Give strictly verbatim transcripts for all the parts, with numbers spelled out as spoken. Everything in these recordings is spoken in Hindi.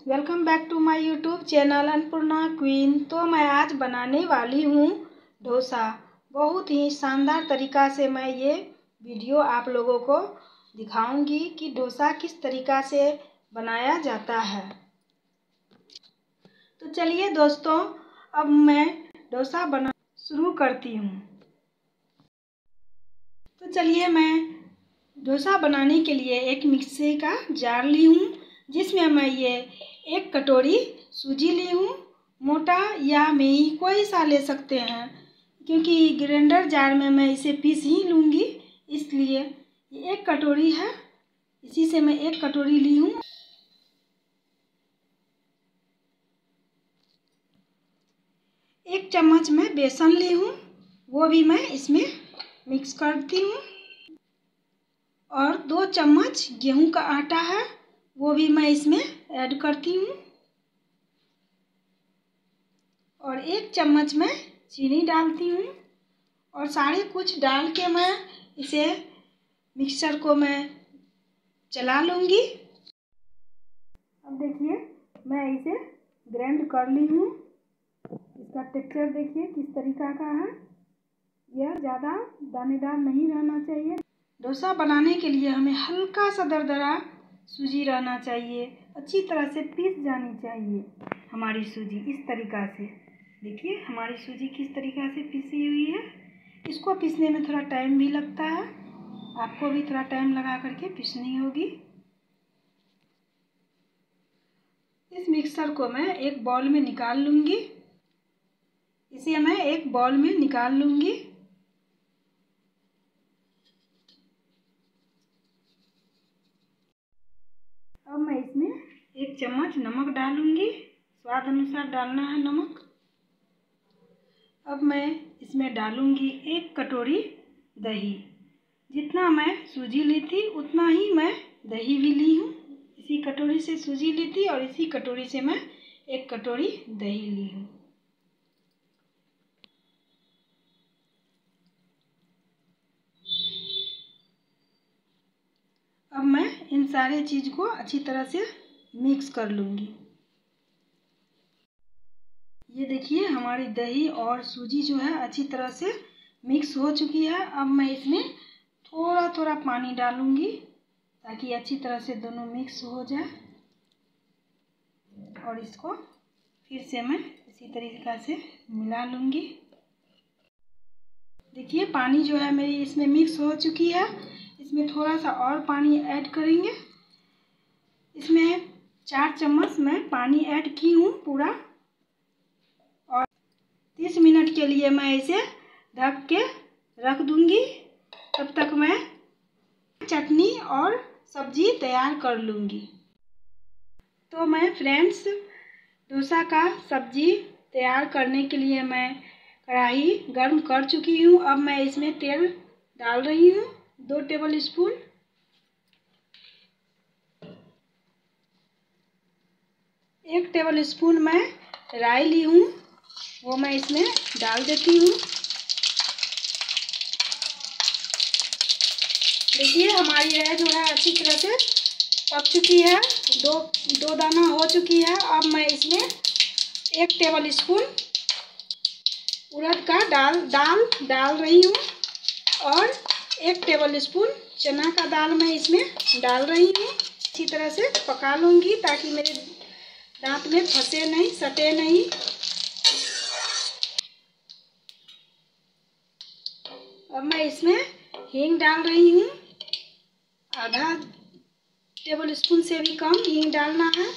Welcome back to my YouTube channel Annapurna queen. तो मैं आज बनाने वाली हूँ डोसा। बहुत ही शानदार तरीका से मैं ये वीडियो आप लोगों को दिखाऊंगी कि डोसा किस तरीका से बनाया जाता है। तो चलिए दोस्तों, अब मैं डोसा बना शुरू करती हूँ। तो चलिए, मैं डोसा बनाने के लिए एक मिक्सी का जार ली हूँ, जिसमें मैं ये एक कटोरी सूजी ली हूँ। मोटा या मेही कोई सा ले सकते हैं, क्योंकि ग्राइंडर जार में मैं इसे पीस ही लूँगी, इसलिए ये एक कटोरी है, इसी से मैं एक कटोरी ली हूँ। एक चम्मच मैं बेसन ली हूँ, वो भी मैं इसमें मिक्स करती हूँ। और दो चम्मच गेहूं का आटा है, वो भी मैं इसमें ऐड करती हूँ। और एक चम्मच मैं चीनी डालती हूँ। और सारे कुछ डाल के मैं इसे मिक्सचर को मैं चला लूँगी। अब देखिए, मैं इसे ग्राइंड कर ली हूँ। इसका टेक्सचर देखिए किस तरीका का है। यह ज़्यादा दानेदार नहीं रहना चाहिए। डोसा बनाने के लिए हमें हल्का सा दरदरा सूजी रहना चाहिए, अच्छी तरह से पीस जानी चाहिए हमारी सूजी। इस तरीक़ा से देखिए हमारी सूजी किस तरीक़ा से पीसी हुई है। इसको पीसने में थोड़ा टाइम भी लगता है, आपको भी थोड़ा टाइम लगा करके पीसनी होगी। इस मिक्सर को मैं एक बाउल में निकाल लूँगी। इसे मैं एक बाउल में निकाल लूँगी। अब मैं इसमें एक चम्मच नमक डालूँगी, स्वाद अनुसार डालना है नमक। अब मैं इसमें डालूँगी एक कटोरी दही। जितना मैं सूजी ली थी उतना ही मैं दही भी ली हूँ। इसी कटोरी से सूजी ली थी और इसी कटोरी से मैं एक कटोरी दही ली हूँ। अब मैं इन सारे चीज़ को अच्छी तरह से मिक्स कर लूँगी। ये देखिए हमारी दही और सूजी जो है अच्छी तरह से मिक्स हो चुकी है। अब मैं इसमें थोड़ा थोड़ा पानी डालूँगी, ताकि अच्छी तरह से दोनों मिक्स हो जाए। और इसको फिर से मैं इसी तरीक़ा से मिला लूँगी। देखिए पानी जो है मेरी इसमें मिक्स हो चुकी है। इसमें थोड़ा सा और पानी ऐड करेंगे। इसमें चार चम्मच मैं पानी ऐड की हूँ पूरा। और तीस मिनट के लिए मैं इसे ढक के रख दूँगी। तब तक मैं चटनी और सब्जी तैयार कर लूँगी। तो मैं फ्रेंड्स, डोसा का सब्जी तैयार करने के लिए मैं कढ़ाई गर्म कर चुकी हूँ। अब मैं इसमें तेल डाल रही हूँ, दो टेबल स्पून। एक टेबल स्पून मैं राई ली हूँ, वो मैं इसमें डाल देती हूँ। देखिए हमारी राई जो है अच्छी तरह से पक चुकी है, दो दो दाना हो चुकी है। अब मैं इसमें एक टेबल स्पून उड़द का दाल दाल डाल रही हूँ और एक टेबल स्पून चना का दाल मैं इसमें डाल रही हूँ। अच्छी तरह से पका लूँगी, ताकि मेरे दांत में फंसे नहीं, सटे नहीं। अब मैं इसमें हींग डाल रही हूँ, आधा टेबल स्पून से भी कम हींग डालना है।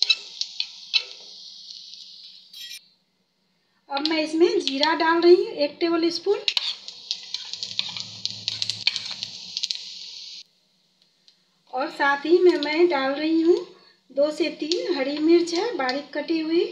अब मैं इसमें जीरा डाल रही हूँ एक टेबल स्पून। और साथ ही में मैं डाल रही हूँ दो से तीन हरी मिर्च है, बारीक कटी हुई।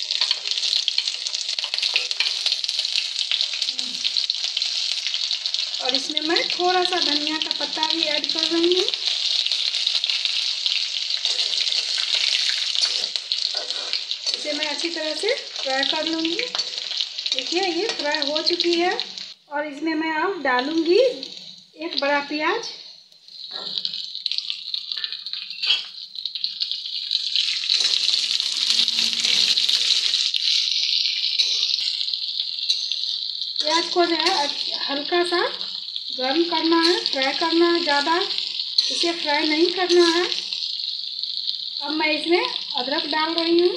और इसमें मैं थोड़ा सा धनिया का पत्ता भी ऐड कर रही हूँ। इसे मैं अच्छी तरह से फ्राई कर लूँगी। देखिए ये फ्राई हो चुकी है। और इसमें मैं अब डालूँगी एक बड़ा प्याज। प्याज को जो है हल्का सा गर्म करना है, फ्राई करना है, ज़्यादा इसे फ्राई नहीं करना है। अब मैं इसमें अदरक डाल रही हूँ,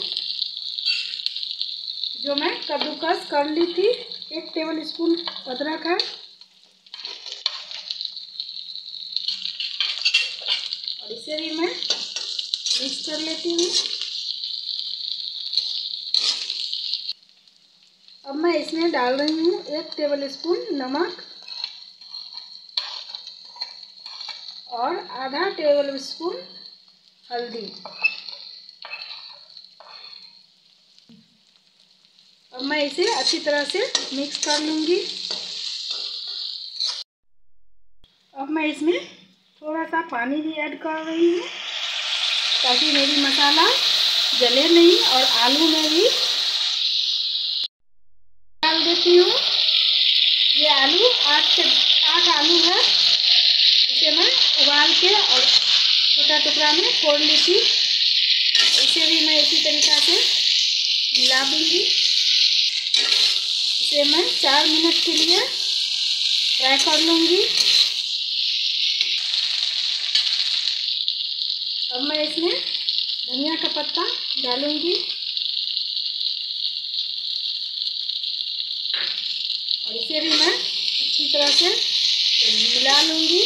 जो मैं कद्दूकस कर ली थी। एक टेबल स्पून अदरक है और इसे भी मैं मिक्स कर लेती हूँ। अब मैं इसमें डाल रही हूँ एक टेबल स्पून नमक और आधा टेबल स्पून हल्दी। अब मैं इसे अच्छी तरह से मिक्स कर लूँगी। अब मैं इसमें थोड़ा सा पानी भी ऐड कर रही हूँ ताकि मेरी मसाला जले नहीं, और आलू में भी डाल देती हूँ। ये आलू आठ से आठ आलू है, जिसे मैं उबाल के और छोटा टुकड़ा में फोड़ ली थी। इसे भी मैं इसी तरीक़ा से मिला दूँगी। इसे मैं चार मिनट के लिए फ्राई कर लूँगी। अब मैं इसमें धनिया का पत्ता डालूँगी और इसे भी मैं अच्छी तरह से मिला लूँगी।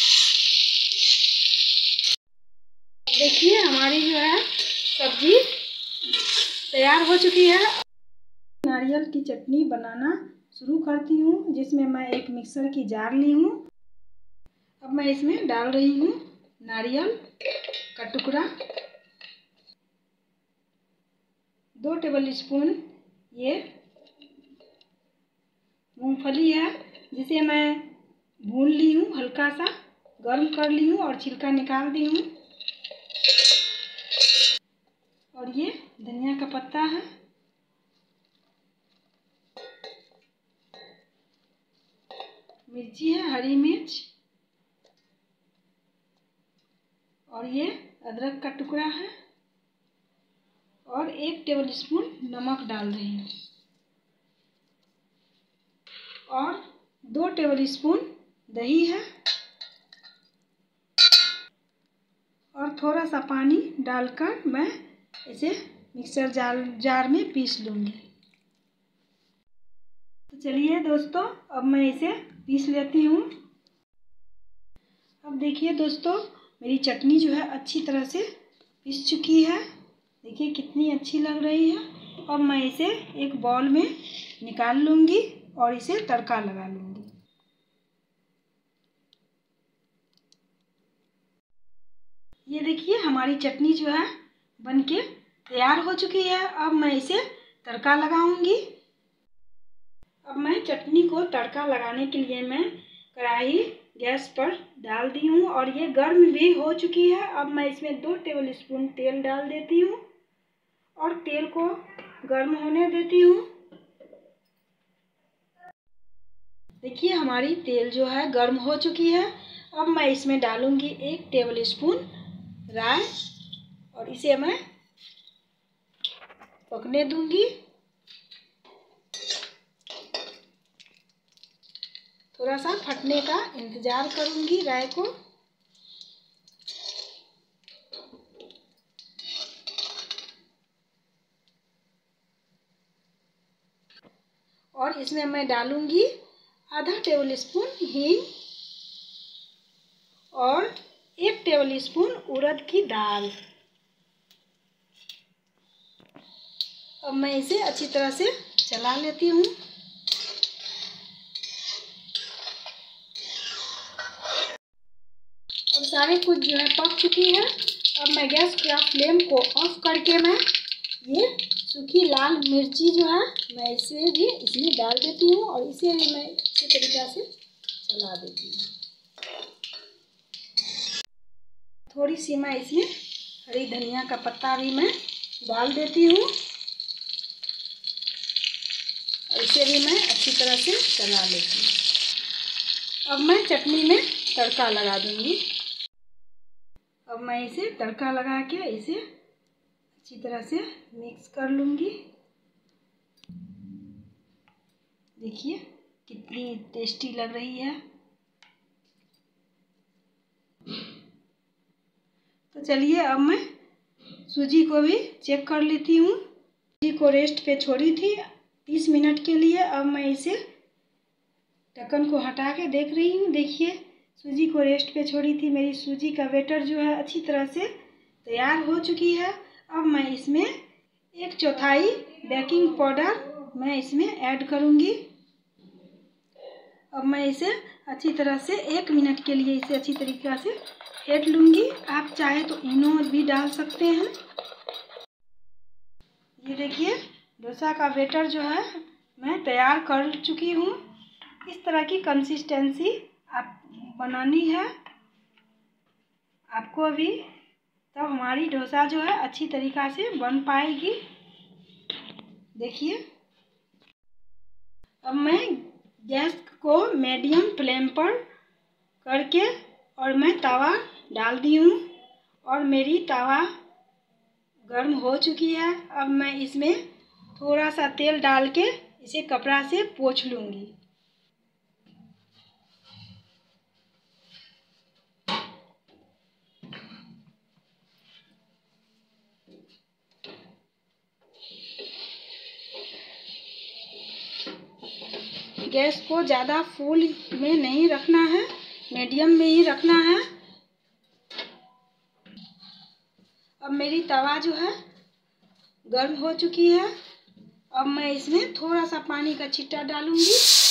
देखिए हमारी जो है सब्जी तैयार हो चुकी है। नारियल की चटनी बनाना शुरू करती हूँ, जिसमें मैं एक मिक्सर की जार ली हूँ। अब मैं इसमें डाल रही हूँ नारियल का टुकड़ा, दो टेबल स्पून ये मूंगफली है, जिसे मैं भून ली हूँ, हल्का सा गर्म कर ली हूँ और छिलका निकाल दी हूँ। और ये धनिया का पत्ता है, मिर्ची है, हरी मिर्च, और ये अदरक का टुकड़ा है, और एक टेबल स्पून नमक डाल रही हूँ, और दो टेबल स्पून दही है, और थोड़ा सा पानी डालकर मैं इसे मिक्सर जार जार में पीस लूँगी। तो चलिए दोस्तों, अब मैं इसे पीस लेती हूँ। अब देखिए दोस्तों, मेरी चटनी जो है अच्छी तरह से पीस चुकी है। देखिए कितनी अच्छी लग रही है। अब मैं इसे एक बाउल में निकाल लूँगी और इसे तड़का लगा लूँगी। ये देखिए हमारी चटनी जो है बनके तैयार हो चुकी है। अब मैं इसे तड़का लगाऊंगी। अब मैं चटनी को तड़का लगाने के लिए मैं कढ़ाई गैस पर डाल दी हूँ और ये गर्म भी हो चुकी है। अब मैं इसमें दो टेबल स्पून तेल डाल देती हूँ और तेल को गर्म होने देती हूँ। देखिए हमारी तेल जो है गर्म हो चुकी है। अब मैं इसमें डालूंगी एक टेबल स्पून राई और इसे मैं पकने दूंगी। थोड़ा सा फटने का इंतजार करूंगी राई को। और इसमें मैं डालूंगी आधा टेबल स्पून हींग और एक टेबल स्पून उड़द की दाल। अब मैं इसे अच्छी तरह से चला लेती हूँ। अब सारे कुछ जो है पक चुकी है। अब मैं गैस का फ्लेम को ऑफ करके मैं ये सूखी लाल मिर्ची जो है मैं इसे भी इसमें डाल देती हूँ और इसे भी मैं अच्छी तरीके से चला देती हूँ। थोड़ी सी मैं इसमें हरी धनिया का पत्ता भी मैं डाल देती हूँ और इसे भी मैं अच्छी तरह से चला लेती हूँ। अब मैं चटनी में तड़का लगा दूँगी। अब मैं इसे तड़का लगा के इसे अच्छी तरह से मिक्स कर लूँगी। देखिए कितनी टेस्टी लग रही है। तो चलिए अब मैं सूजी को भी चेक कर लेती हूँ। सूजी को रेस्ट पे छोड़ी थी तीस मिनट के लिए। अब मैं इसे ढक्कन को हटा के देख रही हूँ। देखिए सूजी को रेस्ट पे छोड़ी थी। मेरी सूजी का बैटर जो है अच्छी तरह से तैयार हो चुकी है। अब मैं इसमें एक चौथाई बेकिंग पाउडर मैं इसमें ऐड करूँगी। अब मैं इसे अच्छी तरह से एक मिनट के लिए इसे अच्छी तरीके से फेंट लूँगी। आप चाहे तो इनो भी डाल सकते हैं। ये देखिए डोसा का बैटर जो है मैं तैयार कर चुकी हूँ। इस तरह की कंसिस्टेंसी आप बनानी है आपको भी, तब हमारी डोसा जो है अच्छी तरीक़ा से बन पाएगी। देखिए अब मैं गैस को मीडियम फ्लेम पर करके और मैं तवा डाल दी हूँ और मेरी तवा गर्म हो चुकी है। अब मैं इसमें थोड़ा सा तेल डाल के इसे कपड़ा से पोंछ लूँगी। गैस को ज़्यादा फुल में नहीं रखना है, मीडियम में ही रखना है। अब मेरी तवा जो है गर्म हो चुकी है। अब मैं इसमें थोड़ा सा पानी का छिट्टा डालूंगी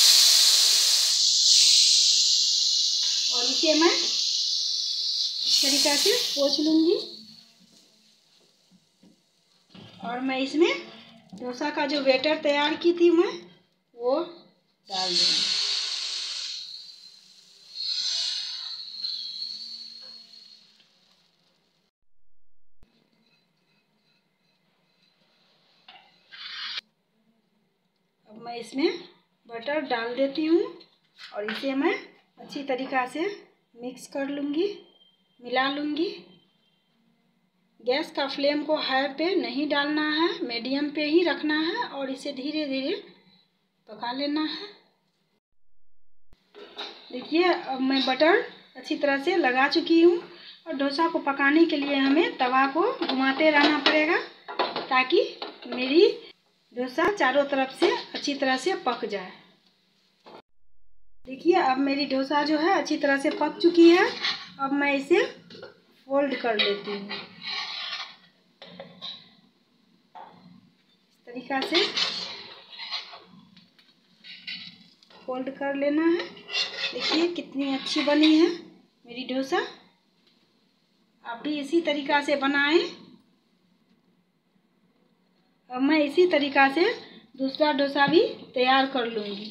और इसे मैं इस तरीक़ा से पोंछ लूँगी। और मैं इसमें डोसा का जो बैटर तैयार की थी मैं वो डाल दूँगी। अब मैं इसमें बटर डाल देती हूँ और इसे मैं अच्छी तरीक़ा से मिक्स कर लूँगी, मिला लूँगी। गैस का फ्लेम को हाई पे नहीं डालना है, मीडियम पे ही रखना है और इसे धीरे धीरे पका लेना है। देखिए अब मैं बटर अच्छी तरह से लगा चुकी हूँ और डोसा को पकाने के लिए हमें तवा को घुमाते रहना पड़ेगा ताकि मेरी डोसा चारों तरफ से अच्छी तरह से पक जाए। देखिए अब मेरी डोसा जो है अच्छी तरह से पक चुकी है। अब मैं इसे फोल्ड कर लेती हूँ इस तरीक़ा से फोल्ड कर लेना है। देखिए कितनी अच्छी बनी है मेरी डोसा। आप भी इसी तरीक़ा से बनाएं। अब मैं इसी तरीक़ा से दूसरा डोसा भी तैयार कर लूँगी।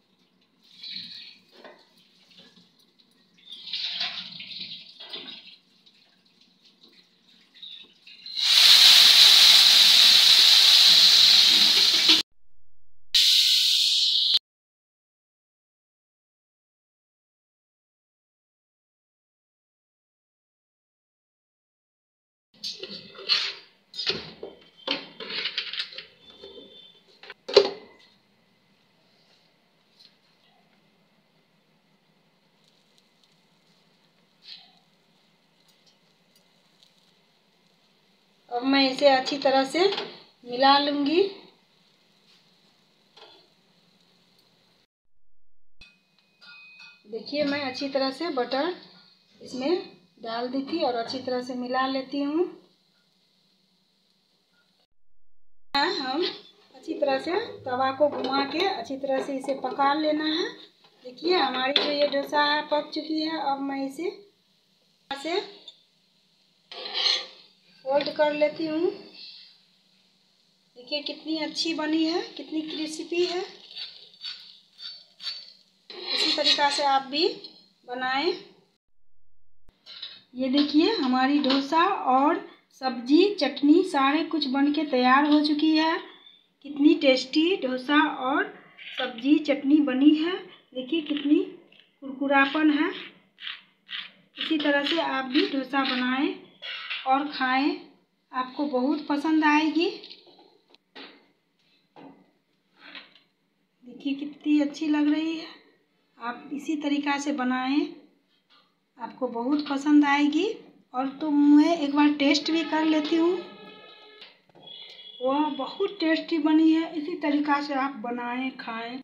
अब मैं इसे अच्छी तरह से मिला लूँगी। देखिए मैं अच्छी तरह से बटर इसमें डाल दी थी और अच्छी तरह से मिला लेती हूँ। हम अच्छी तरह से तवा को घुमा के अच्छी तरह से इसे पका लेना है। देखिए हमारी जो ये डोसा है पक चुकी है। अब मैं इसे से फोल्ड कर लेती हूँ। देखिए कितनी अच्छी बनी है, कितनी क्रिस्पी है। इसी तरीक़ा से आप भी बनाएं। ये देखिए हमारी डोसा और सब्जी चटनी सारे कुछ बन के तैयार हो चुकी है। कितनी टेस्टी डोसा और सब्जी चटनी बनी है। देखिए कितनी कुरकुरापन है। इसी तरह से आप भी डोसा बनाएं और खाएं, आपको बहुत पसंद आएगी। टिक्की कितनी अच्छी लग रही है। आप इसी तरीक़ा से बनाएं, आपको बहुत पसंद आएगी। और तो मैं एक बार टेस्ट भी कर लेती हूँ। वह बहुत टेस्टी बनी है। इसी तरीक़ा से आप बनाएं, खाएं।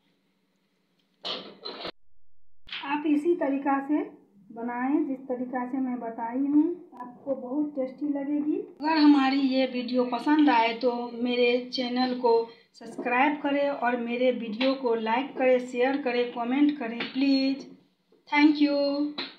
आप इसी तरीक़ा से बनाएं जिस तरीक़ा से मैं बताई हूँ, आपको बहुत टेस्टी लगेगी। अगर हमारी ये वीडियो पसंद आए तो मेरे चैनल को सब्सक्राइब करें और मेरे वीडियो को लाइक करें, शेयर करें, कमेंट करें प्लीज़। Thank you.